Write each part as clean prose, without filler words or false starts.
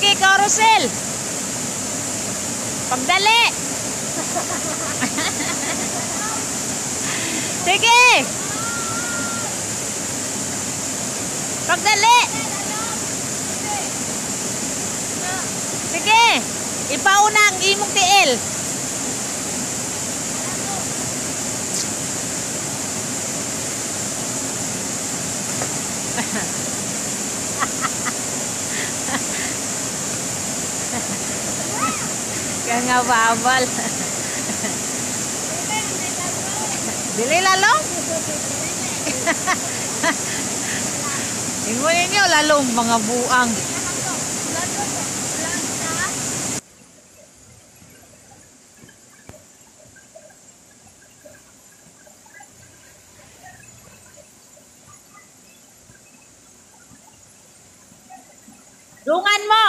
Sige, carousel. Pagdali. Sige. Pagdali. Sige. Ipauna ang imong tiil. Kaya nga babal. Dili lalong? Tingnan ninyo lalong mga buang. Dungan mo!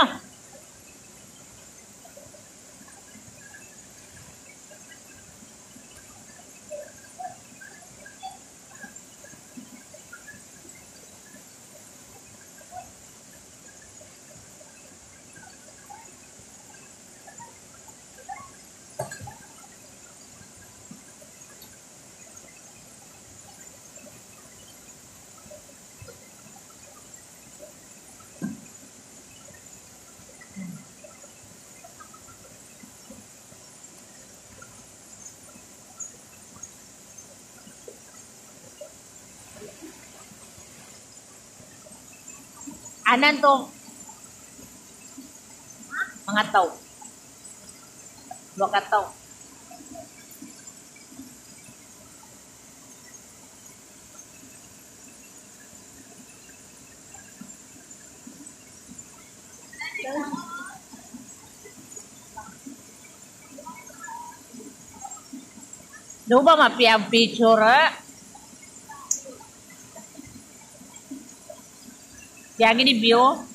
Anan to? Mga tao. Baka tao. Doon ba mapiyang picture Kaya gini view